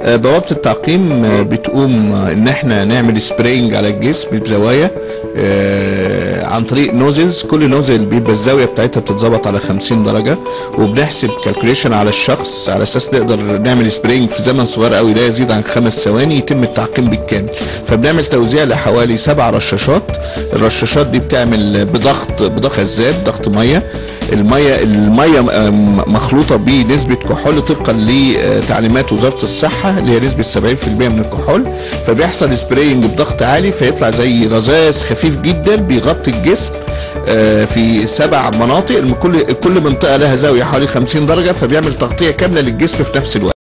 بوابة التعقيم بتقوم ان احنا نعمل سبراينج على الجسم بزوايا عن طريق نوزلز. كل نوزل بيبقى الزاوية بتاعتها بتتظبط على 50 درجة، وبنحسب كالكوليشن على الشخص على اساس نقدر نعمل سبراينج في زمن صغير قوي لا يزيد عن 5 ثواني يتم التعقيم بالكامل. فبنعمل توزيع لحوالي 7 رشاشات. الرشاشات دي بتعمل بضغط خزاب، ضغط ميه. الميه مخلوطه بنسبه كحول طبقا لتعليمات وزاره الصحه اللي هي نسبه 70% من الكحول. فبيحصل سبراينج بضغط عالي فيطلع زي رذاذ خفيف جدا بيغطي الجسم في 7 مناطق. كل منطقه لها زاويه حوالي 50 درجه، فبيعمل تغطيه كامله للجسم في نفس الوقت.